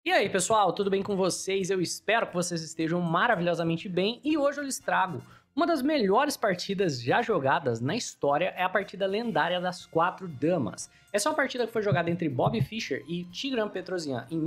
E aí, pessoal, tudo bem com vocês? Eu espero que vocês estejam maravilhosamente bem e hoje eu lhes trago uma das melhores partidas já jogadas na história, é a partida lendária das 4 damas. Essa é uma partida que foi jogada entre Bobby Fischer e Tigran Petrosian em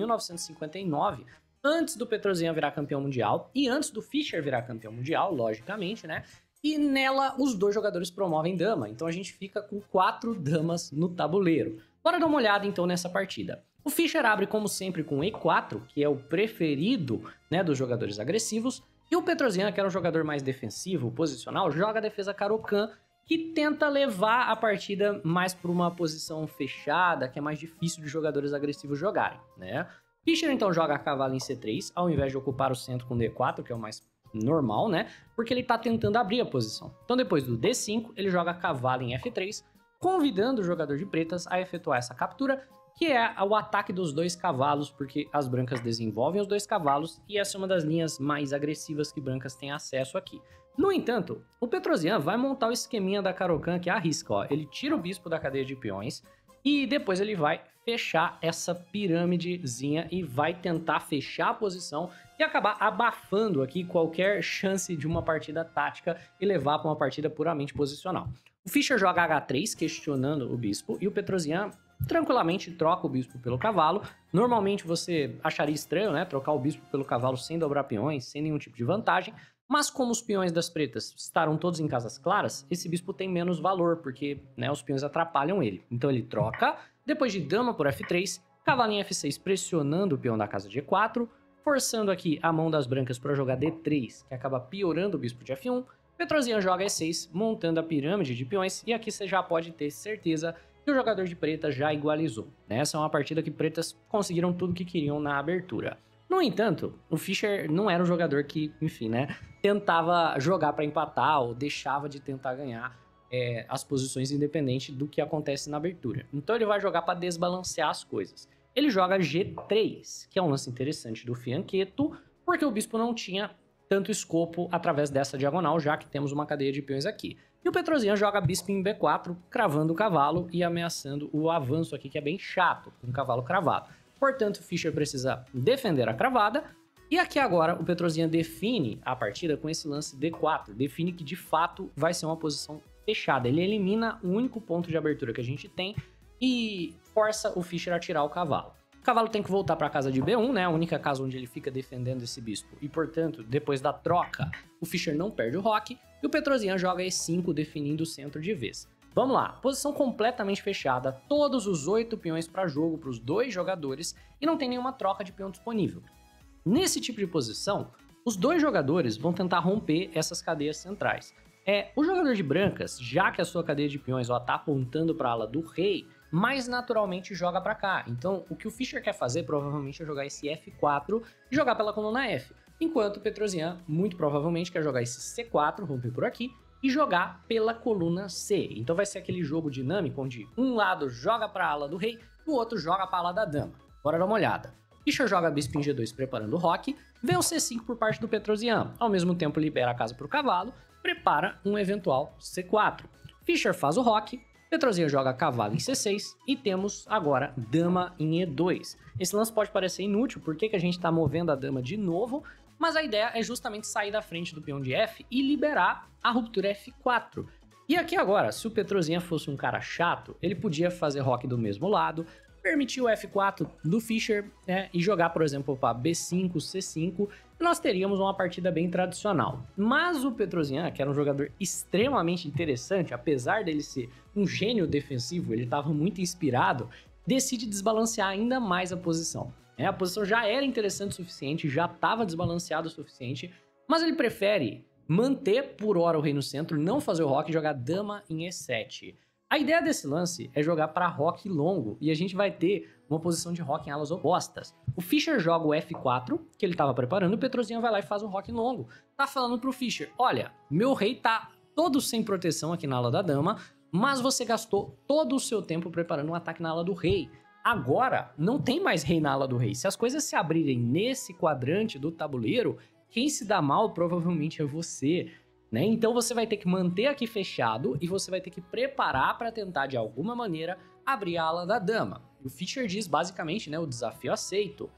1959, antes do Petrosian virar campeão mundial e antes do Fischer virar campeão mundial, logicamente, né? E nela os dois jogadores promovem dama, então a gente fica com 4 damas no tabuleiro. Bora dar uma olhada então nessa partida. O Fischer abre, como sempre, com E4, que é o preferido, né, dos jogadores agressivos, e o Petrosian, que era um jogador mais defensivo, posicional, joga a defesa Caro-Kann, que tenta levar a partida mais para uma posição fechada, que é mais difícil de jogadores agressivos jogarem, né? Fischer, então, joga a cavalo em C3, ao invés de ocupar o centro com D4, que é o mais normal, né? Porque ele tá tentando abrir a posição. Então, depois do D5, ele joga cavalo em F3, convidando o jogador de pretas a efetuar essa captura, que é o ataque dos dois cavalos, porque as brancas desenvolvem os dois cavalos, e essa é uma das linhas mais agressivas que brancas têm acesso aqui. No entanto, o Petrosian vai montar o esqueminha da Caro-Kann que arrisca, ó. Ele tira o bispo da cadeia de peões, e depois ele vai fechar essa pirâmidezinha e vai tentar fechar a posição e acabar abafando aqui qualquer chance de uma partida tática e levar para uma partida puramente posicional. O Fischer joga H3, questionando o bispo, e o Petrosian tranquilamente troca o bispo pelo cavalo. Normalmente você acharia estranho, né, trocar o bispo pelo cavalo sem dobrar peões, sem nenhum tipo de vantagem, mas como os peões das pretas estarão todos em casas claras, esse bispo tem menos valor, porque, né, os peões atrapalham ele. Então ele troca, depois de dama por F3, cavalo em F6 pressionando o peão da casa de E4, forçando aqui a mão das brancas para jogar D3, que acaba piorando o bispo de F1, Petrosian joga E6, montando a pirâmide de peões, e aqui você já pode ter certeza que o jogador de preta já igualizou. Essa é uma partida que pretas conseguiram tudo que queriam na abertura. No entanto, o Fischer não era um jogador que, enfim, né, tentava jogar para empatar ou deixava de tentar ganhar as posições independente do que acontece na abertura. Então ele vai jogar para desbalancear as coisas. Ele joga G3, que é um lance interessante do fianqueto, porque o bispo não tinha tanto escopo através dessa diagonal, já que temos uma cadeia de peões aqui. E o Petrosian joga bispo em B4, cravando o cavalo e ameaçando o avanço aqui, que é bem chato, com o cavalo cravado. Portanto, o Fischer precisa defender a cravada, e aqui agora o Petrosian define a partida com esse lance D4, define que de fato vai ser uma posição fechada. Ele elimina o único ponto de abertura que a gente tem e força o Fischer a tirar o cavalo. O cavalo tem que voltar para a casa de B1, né? A única casa onde ele fica defendendo esse bispo. E, portanto, depois da troca, o Fischer não perde o roque. E o Petrosian joga E5, definindo o centro de vez. Vamos lá, posição completamente fechada. Todos os 8 peões para jogo para os dois jogadores. E não tem nenhuma troca de peão disponível. Nesse tipo de posição, os dois jogadores vão tentar romper essas cadeias centrais. O jogador de brancas, já que a sua cadeia de peões está apontando para a ala do rei, mais naturalmente joga para cá. Então, o que o Fischer quer fazer provavelmente é jogar esse F4 e jogar pela coluna F. Enquanto o Petrosian, muito provavelmente, quer jogar esse C4, romper por aqui, e jogar pela coluna C. Então vai ser aquele jogo dinâmico onde um lado joga para a ala do rei e o outro joga para a ala da dama. Bora dar uma olhada. Fischer joga bispo em G2 preparando o roque, vem o C5 por parte do Petrosian, ao mesmo tempo libera a casa para o cavalo, prepara um eventual C4. Fischer faz o roque, Petrosian joga cavalo em C6 e temos agora dama em E2. Esse lance pode parecer inútil, porque que a gente está movendo a dama de novo, mas a ideia é justamente sair da frente do peão de F e liberar a ruptura F4. E aqui agora, se o Petrosian fosse um cara chato, ele podia fazer roque do mesmo lado, permitir o F4 do Fischer, né, e jogar, por exemplo, para B5, C5, e nós teríamos uma partida bem tradicional. Mas o Petrosian, que era um jogador extremamente interessante, apesar dele ser um gênio defensivo, ele estava muito inspirado, decide desbalancear ainda mais a posição. A posição já era interessante o suficiente, já estava desbalanceada o suficiente, mas ele prefere manter por hora o rei no centro, não fazer o roque e jogar dama em E7. A ideia desse lance é jogar para roque longo, e a gente vai ter uma posição de roque em alas opostas. O Fischer joga o F4, que ele estava preparando, e o Petrosian vai lá e faz o roque longo. Tá falando pro Fischer, olha, meu rei tá todo sem proteção aqui na ala da dama, mas você gastou todo o seu tempo preparando um ataque na ala do rei. Agora, não tem mais rei na ala do rei. Se as coisas se abrirem nesse quadrante do tabuleiro, quem se dá mal provavelmente é você. Né? Então você vai ter que manter aqui fechado e você vai ter que preparar para tentar de alguma maneira abrir a ala da dama. E o Fischer diz basicamente, né, o desafio aceito.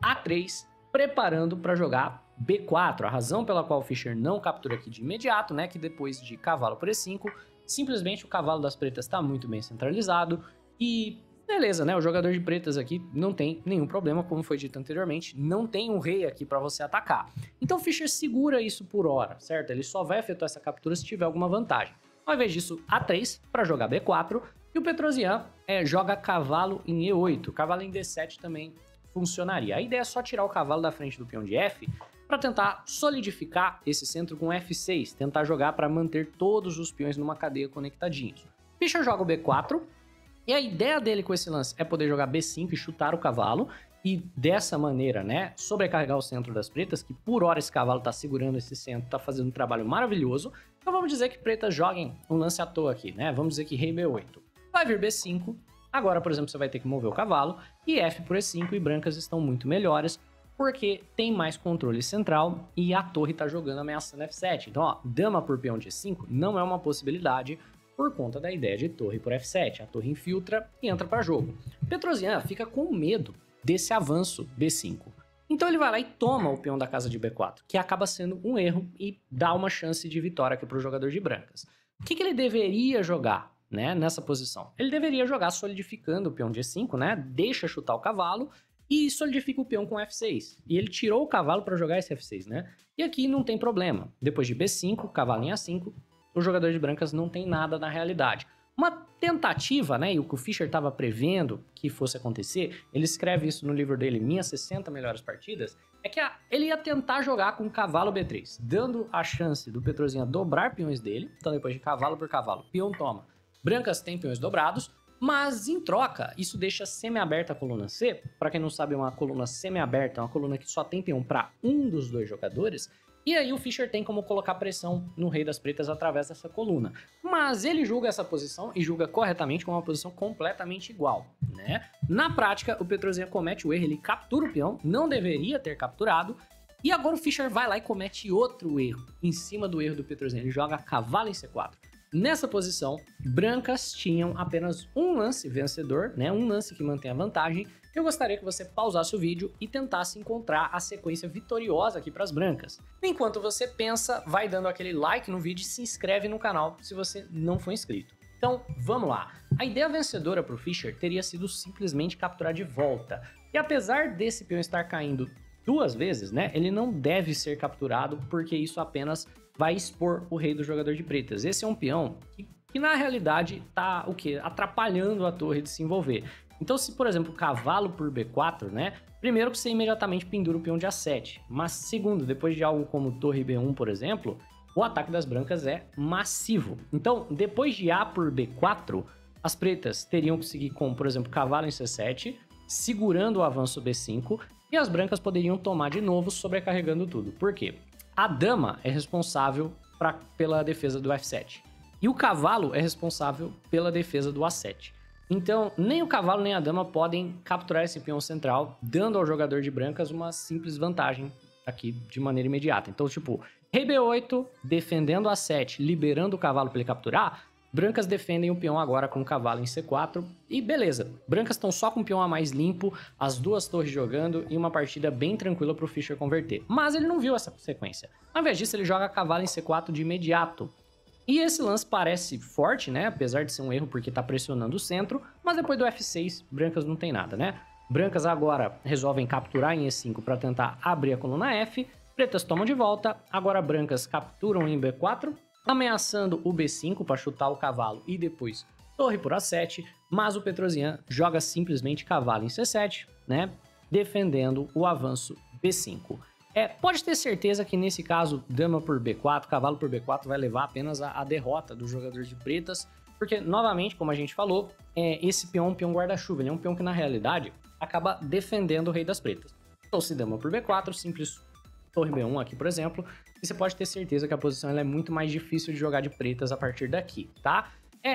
A3, preparando para jogar B4. A razão pela qual o Fischer não captura aqui de imediato, né, que depois de cavalo por E5, simplesmente o cavalo das pretas está muito bem centralizado e beleza, né? O jogador de pretas aqui não tem nenhum problema, como foi dito anteriormente, não tem um rei aqui para você atacar. Então o Fischer segura isso por hora, certo? Ele só vai efetuar essa captura se tiver alguma vantagem. Ao invés disso, A3 para jogar B4 e o Petrosian joga cavalo em E8. Cavalo em D7 também funcionaria. A ideia é só tirar o cavalo da frente do peão de F para tentar solidificar esse centro com F6, tentar jogar para manter todos os peões numa cadeia conectadinhos. Fischer joga o B4, e a ideia dele com esse lance é poder jogar B5 e chutar o cavalo, e dessa maneira, né, sobrecarregar o centro das pretas, que por hora esse cavalo tá segurando esse centro, tá fazendo um trabalho maravilhoso. Então vamos dizer que pretas joguem um lance à toa aqui, né, vamos dizer que rei B8. Vai vir B5, agora, por exemplo, você vai ter que mover o cavalo, e F por E5, e brancas estão muito melhores, porque tem mais controle central e a torre tá jogando ameaçando F7. Então, ó, dama por peão de E5 não é uma possibilidade por conta da ideia de torre por F7. A torre infiltra e entra para jogo. Petrosian fica com medo desse avanço B5. Então ele vai lá e toma o peão da casa de B4, que acaba sendo um erro e dá uma chance de vitória aqui para o jogador de brancas. O que ele deveria jogar, né, nessa posição? Ele deveria jogar solidificando o peão de E5, né? Deixa chutar o cavalo e solidifica o peão com F6. E ele tirou o cavalo para jogar esse F6, né? E aqui não tem problema. Depois de B5, cavalo em A5, o jogador de brancas não tem nada na realidade. Uma tentativa, né, e o que o Fischer estava prevendo que fosse acontecer, ele escreve isso no livro dele, Minhas 60 Melhores Partidas, é que ele ia tentar jogar com cavalo B3, dando a chance do Petrosian dobrar peões dele. Então depois de cavalo por cavalo, peão toma. Brancas têm peões dobrados, mas em troca, isso deixa semi-aberta a coluna C. Para quem não sabe, uma coluna semi-aberta é uma coluna que só tem peão para um dos dois jogadores. E aí o Fischer tem como colocar pressão no rei das pretas através dessa coluna. Mas ele julga essa posição e julga corretamente como uma posição completamente igual, né? Na prática, o Petrosian comete o erro, ele captura o peão, não deveria ter capturado. E agora o Fischer vai lá e comete outro erro, em cima do erro do Petrosian. Ele joga cavalo em C4. Nessa posição, brancas tinham apenas um lance vencedor, né? Um lance que mantém a vantagem. Eu gostaria que você pausasse o vídeo e tentasse encontrar a sequência vitoriosa aqui para as brancas. Enquanto você pensa, vai dando aquele like no vídeo e se inscreve no canal se você não for inscrito. Então, vamos lá. A ideia vencedora para o Fischer teria sido simplesmente capturar de volta. E apesar desse peão estar caindo duas vezes, né? Ele não deve ser capturado porque isso apenas vai expor o rei do jogador de pretas. Esse é um peão que na realidade tá o quê? Atrapalhando a torre de se envolver. Então se, por exemplo, cavalo por B4, né? Primeiro que você imediatamente pendura o peão de A7. Mas segundo, depois de algo como torre B1, por exemplo, o ataque das brancas é massivo. Então, depois de A por B4, as pretas teriam que seguir com, por exemplo, cavalo em C7, segurando o avanço B5, e as brancas poderiam tomar de novo, sobrecarregando tudo. Por quê? A dama é responsável pela defesa do F7. E o cavalo é responsável pela defesa do A7. Então, nem o cavalo nem a dama podem capturar esse peão central, dando ao jogador de brancas uma simples vantagem aqui de maneira imediata. Então, tipo, rei B8, defendendo A7, liberando o cavalo para ele capturar, brancas defendem o peão agora com o cavalo em C4 e beleza. Brancas estão só com o peão a mais limpo, as duas torres jogando e uma partida bem tranquila para o Fischer converter. Mas ele não viu essa sequência. Ao invés disso, ele joga cavalo em C4 de imediato. E esse lance parece forte, né? Apesar de ser um erro porque tá pressionando o centro, mas depois do F6, brancas não tem nada, né? Brancas agora resolvem capturar em E5 para tentar abrir a coluna F, pretas tomam de volta, agora brancas capturam em B4, ameaçando o B5 para chutar o cavalo e depois torre por A7, mas o Petrosian joga simplesmente cavalo em C7, né? Defendendo o avanço B5. Pode ter certeza que nesse caso, dama por B4, cavalo por B4 vai levar apenas a derrota do jogador de pretas, porque, novamente, como a gente falou, esse peão é um peão guarda-chuva, ele é um peão que, na realidade, acaba defendendo o rei das pretas. Então, se dama por B4, simples torre B1 aqui, por exemplo, e você pode ter certeza que a posição ela é muito mais difícil de jogar de pretas a partir daqui, tá?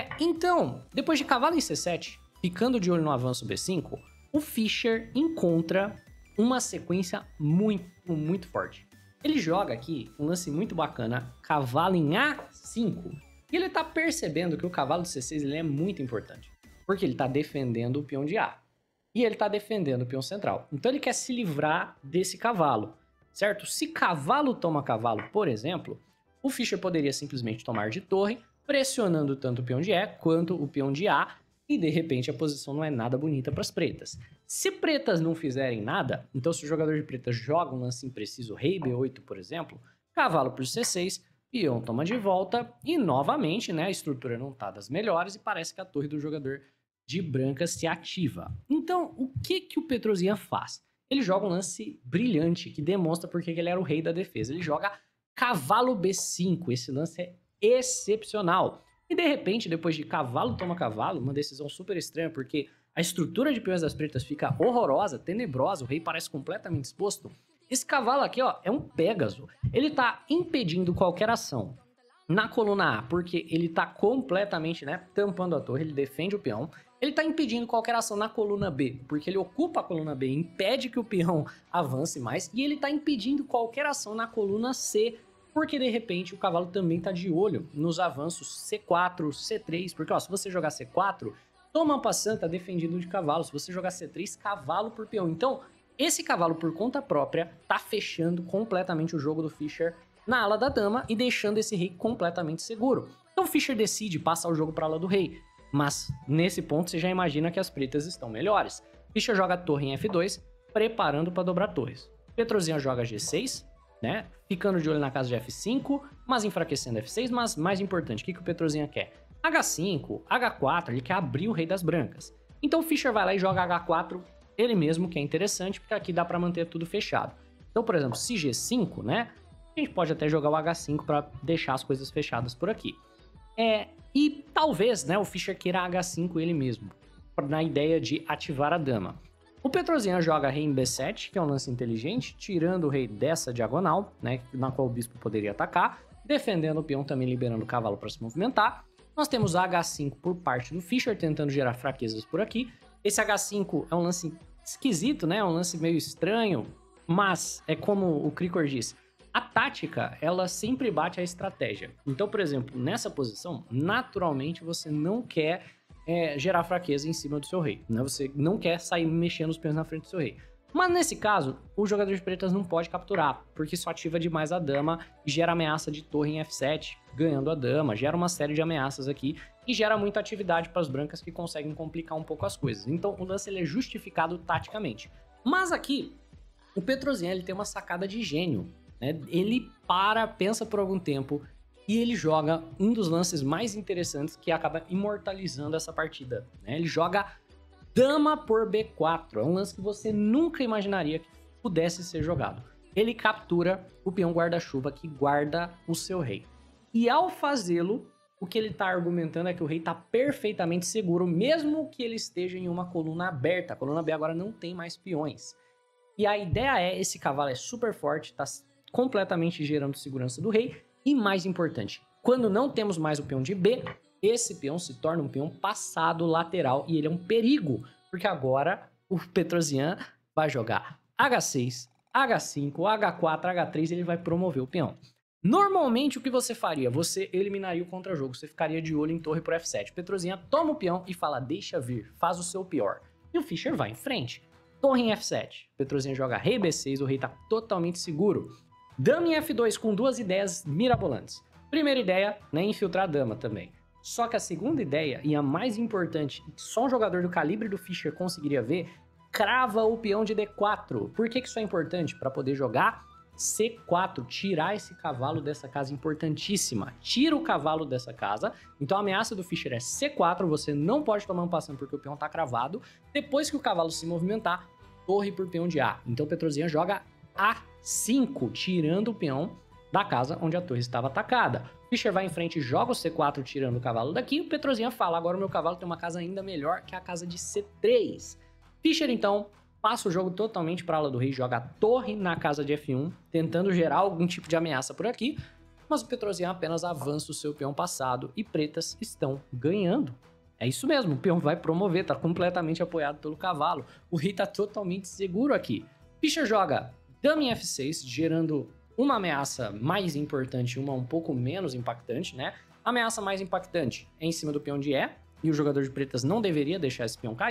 Então, depois de cavalo em C7, ficando de olho no avanço B5, o Fischer encontra uma sequência muito forte. Ele joga aqui um lance muito bacana, cavalo em A5. E ele tá percebendo que o cavalo de C6 ele é muito importante, porque ele tá defendendo o peão de A. e ele tá defendendo o peão central. Então ele quer se livrar desse cavalo, certo? Se cavalo toma cavalo, por exemplo, o Fischer poderia simplesmente tomar de torre, pressionando tanto o peão de E quanto o peão de A, e de repente a posição não é nada bonita para as pretas. Se pretas não fizerem nada, então se o jogador de pretas joga um lance impreciso, rei B8, por exemplo, cavalo por C6, peão toma de volta e novamente, né, a estrutura não tá das melhores e parece que a torre do jogador de branca se ativa. Então, o que o Petrosian faz? Ele joga um lance brilhante que demonstra porque ele era o rei da defesa. Ele joga cavalo B5, esse lance é excepcional. E de repente, depois de cavalo toma cavalo, uma decisão super estranha, porque a estrutura de peões das pretas fica horrorosa, tenebrosa, o rei parece completamente exposto. Esse cavalo aqui, ó, é um Pégaso. Ele tá impedindo qualquer ação na coluna A, porque ele tá completamente, né, tampando a torre, ele defende o peão. Ele tá impedindo qualquer ação na coluna B, porque ele ocupa a coluna B, impede que o peão avance mais, e ele tá impedindo qualquer ação na coluna C, porque de repente o cavalo também tá de olho nos avanços C4, C3, porque ó, se você jogar C4, toma passant, tá defendido de cavalo, se você jogar C3, cavalo por peão. Então, esse cavalo por conta própria tá fechando completamente o jogo do Fischer na ala da dama e deixando esse rei completamente seguro. Então o Fischer decide passar o jogo para a ala do rei, mas nesse ponto você já imagina que as pretas estão melhores. Fischer joga a torre em F2, preparando para dobrar torres. Petrosian joga G6, né, ficando de olho na casa de F5, mas enfraquecendo F6, mas mais importante, o que o Petrosian quer? H5, H4, ele quer abrir o rei das brancas. Então o Fischer vai lá e joga H4 ele mesmo, que é interessante, porque aqui dá para manter tudo fechado. Então, por exemplo, se G5, né, a gente pode até jogar o H5 para deixar as coisas fechadas por aqui. E talvez, né, o Fischer queira H5 ele mesmo, na ideia de ativar a dama. O Petrosian joga rei em B7, que é um lance inteligente, tirando o rei dessa diagonal, né, na qual o bispo poderia atacar, defendendo o peão, também liberando o cavalo para se movimentar. Nós temos H5 por parte do Fischer, tentando gerar fraquezas por aqui. Esse H5 é um lance esquisito, né, é um lance meio estranho, mas é como o Krikor disse, a tática, ela sempre bate a estratégia. Então, por exemplo, nessa posição, naturalmente você não quer gerar fraqueza em cima do seu rei, né? Você não quer sair mexendo os peões na frente do seu rei. Mas nesse caso, o jogador de pretas não pode capturar, porque isso ativa demais a dama e gera ameaça de torre em F7, ganhando a dama, gera uma série de ameaças aqui e gera muita atividade para as brancas que conseguem complicar um pouco as coisas. Então o lance ele é justificado taticamente. Mas aqui, o Petrosian ele tem uma sacada de gênio, né? Ele pensa por algum tempo e ele joga um dos lances mais interessantes que acaba imortalizando essa partida, né? Ele joga dama por B4, é um lance que você nunca imaginaria que pudesse ser jogado. Ele captura o peão guarda-chuva que guarda o seu rei. E ao fazê-lo, o que ele está argumentando é que o rei está perfeitamente seguro, mesmo que ele esteja em uma coluna aberta. A coluna B agora não tem mais peões. E a ideia é, esse cavalo é super forte, está completamente gerando segurança do rei. E mais importante, quando não temos mais o peão de B, esse peão se torna um peão passado lateral e ele é um perigo, porque agora o Petrosian vai jogar H6, H5, H4, H3 e ele vai promover o peão. Normalmente o que você faria? Você eliminaria o contra-jogo, você ficaria de olho em torre por F7. Petrosian toma o peão e fala, deixa vir, faz o seu pior. E o Fischer vai em frente. Torre em F7, Petrosian joga rei B6, o rei tá totalmente seguro. Dama em F2 com duas ideias mirabolantes. Primeira ideia, né, infiltrar a dama também. Só que a segunda ideia, e a mais importante, que só um jogador do calibre do Fischer conseguiria ver, crava o peão de D4. Por que isso é importante? Para poder jogar C4, tirar esse cavalo dessa casa importantíssima. Tira o cavalo dessa casa. Então a ameaça do Fischer é C4, você não pode tomar um passando porque o peão tá cravado. Depois que o cavalo se movimentar, torre por peão de A. Então o Petrosian joga A5, tirando o peão da casa onde a torre estava atacada. Fischer vai em frente e joga o C4 tirando o cavalo daqui. O Petrosian fala, agora o meu cavalo tem uma casa ainda melhor, que é a casa de C3. Fischer, então, passa o jogo totalmente para a ala do rei, joga a torre na casa de F1, tentando gerar algum tipo de ameaça por aqui, mas o Petrosian apenas avança o seu peão passado e pretas estão ganhando. É isso mesmo, o peão vai promover, tá completamente apoiado pelo cavalo. O rei tá totalmente seguro aqui. Fischer joga dama em F6, gerando uma ameaça mais importante e uma um pouco menos impactante, né? A ameaça mais impactante é em cima do peão de E, e o jogador de pretas não deveria deixar esse peão cair.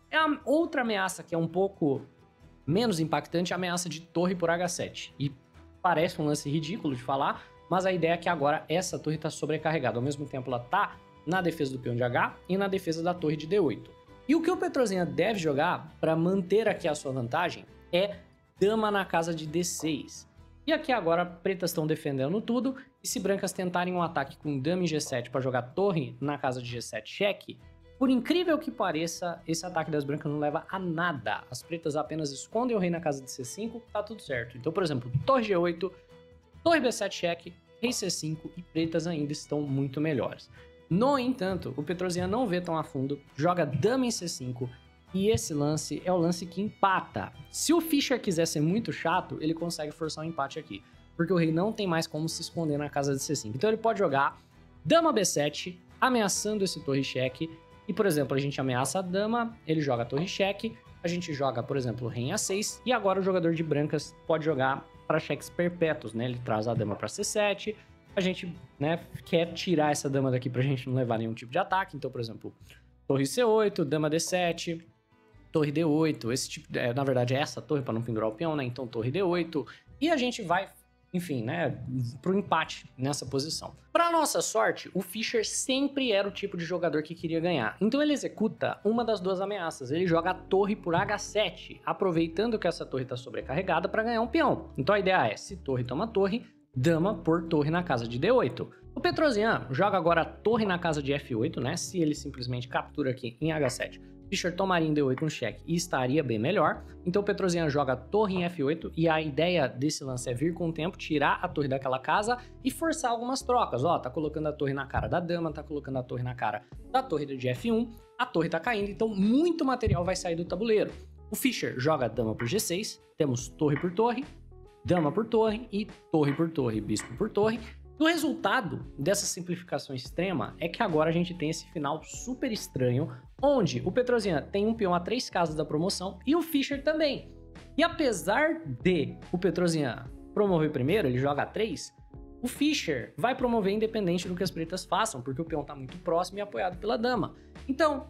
A outra ameaça que é um pouco menos impactante é a ameaça de torre por H7. E parece um lance ridículo de falar, mas a ideia é que agora essa torre está sobrecarregada. Ao mesmo tempo, ela está na defesa do peão de H e na defesa da torre de D8. E o que o Petrosian deve jogar para manter aqui a sua vantagem é dama na casa de D6. E aqui agora pretas estão defendendo tudo, e se brancas tentarem um ataque com dama em G7 para jogar torre na casa de G7 cheque, por incrível que pareça, esse ataque das brancas não leva a nada. As pretas apenas escondem o rei na casa de C5, tá tudo certo. Então, por exemplo, torre G8, torre B7 cheque, rei C5 e pretas ainda estão muito melhores. No entanto, o Petrosian não vê tão a fundo, joga dama em C5, e esse lance é o lance que empata. Se o Fischer quiser ser muito chato, ele consegue forçar um empate aqui, porque o rei não tem mais como se esconder na casa de C5. Então ele pode jogar dama B7, ameaçando esse torre cheque, e por exemplo, a gente ameaça a dama, ele joga a torre cheque, a gente joga, por exemplo, o rei em A6, e agora o jogador de brancas pode jogar para cheques perpétuos, né? Ele traz a dama para C7, a gente, né, quer tirar essa dama daqui pra gente não levar nenhum tipo de ataque, então, por exemplo, torre C8, dama D7, torre D8, esse tipo, na verdade é essa torre para não pendurar o peão, né? Então torre D8, e a gente vai, enfim, né, pro empate nessa posição. Para nossa sorte, o Fischer sempre era o tipo de jogador que queria ganhar, então ele executa uma das duas ameaças, ele joga a torre por H7, aproveitando que essa torre está sobrecarregada para ganhar um peão. Então a ideia é, se torre toma torre, dama por torre na casa de D8. O Petrosian joga agora a torre na casa de F8, né? Se ele simplesmente captura aqui em H7, Fischer tomaria em D8 um cheque e estaria bem melhor. Então o Petrosian joga a torre em F8 e a ideia desse lance é vir com o tempo, tirar a torre daquela casa e forçar algumas trocas. Ó, tá colocando a torre na cara da dama, tá colocando a torre na cara da torre de F1, a torre tá caindo, então muito material vai sair do tabuleiro. O Fischer joga a dama por G6, temos torre por torre, dama por torre e torre por torre, bispo por torre. O resultado dessa simplificação extrema é que agora a gente tem esse final super estranho, onde o Petrosian tem um peão a 3 casas da promoção e o Fischer também. E apesar de o Petrosian promover primeiro, ele joga a 3, o Fischer vai promover independente do que as pretas façam, porque o peão está muito próximo e apoiado pela dama. Então,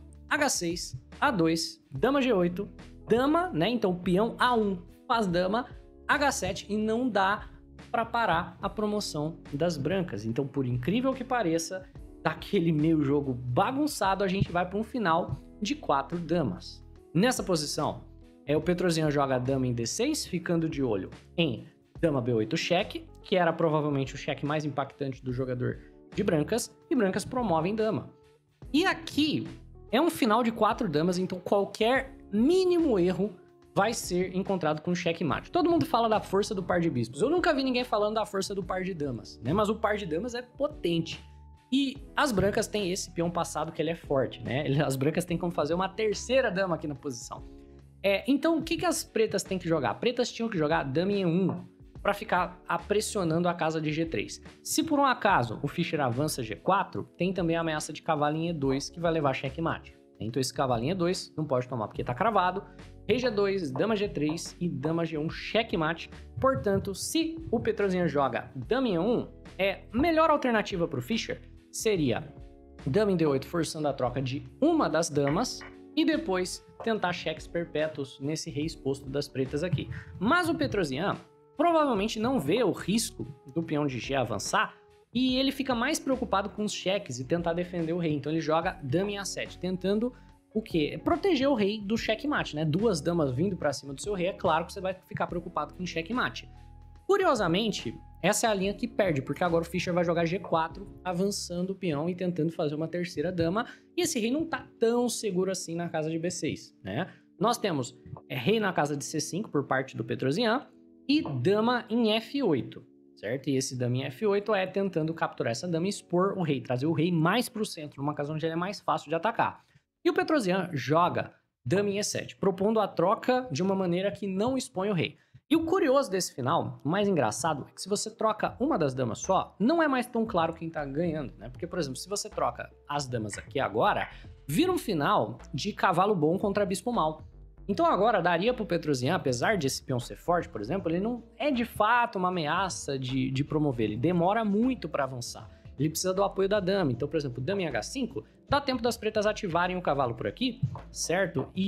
H6, A2, dama G8, dama, né? Então, peão A1 faz dama, H7 e não dá para parar a promoção das brancas. Então, por incrível que pareça, daquele meio jogo bagunçado, a gente vai para um final de 4 damas. Nessa posição, o Petrosian joga a dama em D6, ficando de olho em dama B8 cheque, que era provavelmente o cheque mais impactante do jogador de brancas, e brancas promovem dama. E aqui é um final de 4 damas, então qualquer mínimo erro vai ser encontrado com checkmate. Todo mundo fala da força do par de bispos. Eu nunca vi ninguém falando da força do par de damas, né? Mas o par de damas é potente. E as brancas têm esse peão passado que ele é forte, né? As brancas têm como fazer uma terceira dama aqui na posição. Então, o que as pretas têm que jogar? Pretas tinham que jogar dama em E1 para ficar pressionando a casa de G3. Se por um acaso o Fischer avança G4, tem também a ameaça de cavalo em E2 que vai levar checkmate. Então esse cavalo em E2 não pode tomar porque tá cravado. Rei G2, dama G3 e dama G1 checkmate. Portanto, se o Petrosian joga dama em E1, melhor alternativa para o Fischer seria dama em D8 forçando a troca de uma das damas e depois tentar cheques perpétuos nesse rei exposto das pretas aqui. Mas o Petrosian provavelmente não vê o risco do peão de G avançar e ele fica mais preocupado com os cheques e tentar defender o rei. Então ele joga dama em A7, tentando o quê? Proteger o rei do checkmate, né? 2 damas vindo para cima do seu rei, é claro que você vai ficar preocupado com checkmate. Curiosamente, essa é a linha que perde, porque agora o Fischer vai jogar G4, avançando o peão e tentando fazer uma terceira dama, e esse rei não tá tão seguro assim na casa de B6, né? Nós temos rei na casa de C5 por parte do Petrosian e dama em F8, certo? E esse dama em F8 é tentando capturar essa dama e expor o rei, trazer o rei mais para o centro, numa casa onde ele é mais fácil de atacar. E o Petrosian joga dama em E7, propondo a troca de uma maneira que não expõe o rei. E o curioso desse final, o mais engraçado, é que se você troca uma das damas só, não é mais tão claro quem tá ganhando, né? Porque, por exemplo, se você troca as damas aqui agora, vira um final de cavalo bom contra bispo mal. Então agora daria pro Petrosian, apesar de esse peão ser forte, por exemplo, ele não é de fato uma ameaça de promover, ele demora muito para avançar. Ele precisa do apoio da dama. Então, por exemplo, dama em H5, dá tempo das pretas ativarem o cavalo por aqui, certo? E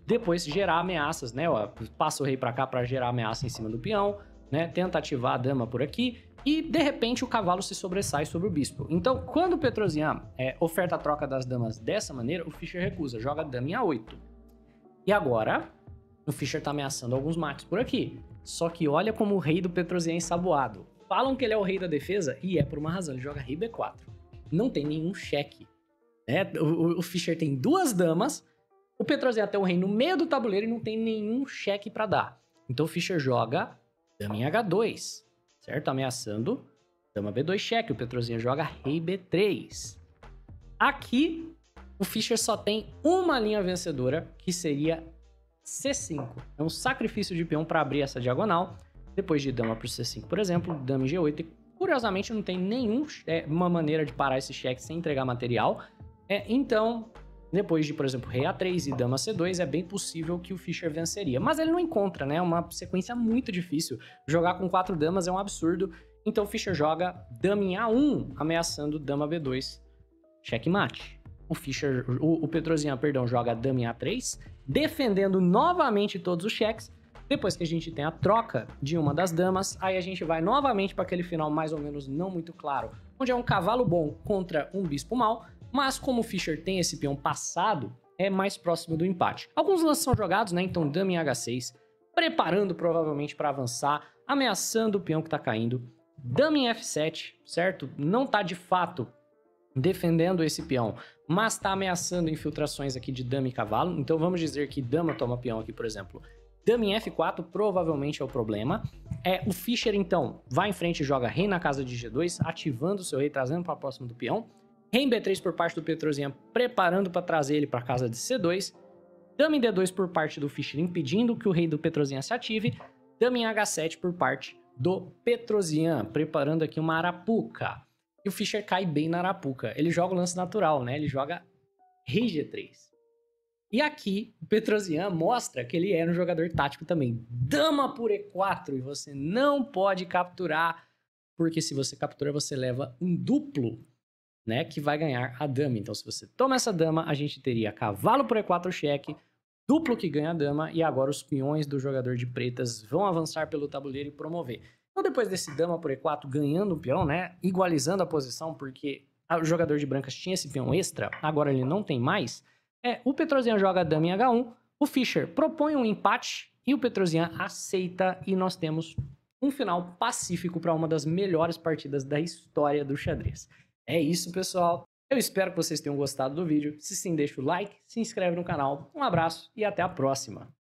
depois gerar ameaças, né? Ó, passa o rei para cá para gerar ameaça em cima do peão, né? Tenta ativar a dama por aqui e de repente o cavalo se sobressai sobre o bispo. Então, quando o Petrosian oferta a troca das damas dessa maneira, o Fischer recusa, joga a dama em A8. E agora, o Fischer tá ameaçando alguns mates por aqui. Só que olha como o rei do Petrosian é ensaboado. Falam que ele é o rei da defesa e é por uma razão, ele joga rei B4. Não tem nenhum cheque. Né? O Fischer tem duas damas, o Petrosian tem o rei no meio do tabuleiro e não tem nenhum cheque para dar. Então o Fischer joga dama em H2, certo? Ameaçando dama B2 cheque. O Petrosian joga rei B3. Aqui, o Fischer só tem uma linha vencedora, que seria C5. É um sacrifício de peão para abrir essa diagonal. Depois de dama para o C5, por exemplo, dama em G8. E, curiosamente, não tem nenhuma maneira de parar esse cheque sem entregar material. Então, depois de, por exemplo, rei A3 e dama C2, é bem possível que o Fischer venceria. Mas ele não encontra, né? É uma sequência muito difícil. Jogar com 4 damas é um absurdo. Então o Fischer joga dama em A1, ameaçando dama B2, checkmate. O Petrosian, perdão, joga dama em A3, defendendo novamente todos os cheques. Depois que a gente tem a troca de uma das damas, aí a gente vai novamente para aquele final mais ou menos não muito claro, onde é um cavalo bom contra um bispo mau. Mas como o Fischer tem esse peão passado, é mais próximo do empate. Alguns lances são jogados, né? Então dama em H6, preparando provavelmente para avançar, ameaçando o peão que tá caindo. Dama em F7, certo? Não tá de fato defendendo esse peão, mas tá ameaçando infiltrações aqui de dama e cavalo. Então vamos dizer que dama toma peão aqui, por exemplo. Dama em F4 provavelmente é o problema. O Fischer, então, vai em frente e joga rei na casa de G2, ativando o seu rei, trazendo para próximo do peão. Rei em B3 por parte do Petrosian, preparando para trazer ele para a casa de C2. Dama em D2 por parte do Fischer, impedindo que o rei do Petrosian se ative. Dama em H7 por parte do Petrosian, preparando aqui uma arapuca. E o Fischer cai bem na arapuca. Ele joga o lance natural, né? Ele joga rei G3. E aqui, o Petrosian mostra que ele era um jogador tático também. Dama por E4, e você não pode capturar, porque se você captura, você leva um duplo, né, que vai ganhar a dama. Então, se você toma essa dama, a gente teria cavalo por E4 cheque, duplo que ganha a dama, e agora os peões do jogador de pretas vão avançar pelo tabuleiro e promover. Então, depois desse dama por E4 ganhando o peão, né, igualizando a posição, porque o jogador de brancas tinha esse peão extra, agora ele não tem mais, o Petrosian joga a dama em H1, o Fischer propõe um empate, e o Petrosian aceita, e nós temos um final pacífico para uma das melhores partidas da história do xadrez. É isso, pessoal. Eu espero que vocês tenham gostado do vídeo. Se sim, deixa o like, se inscreve no canal. Um abraço e até a próxima.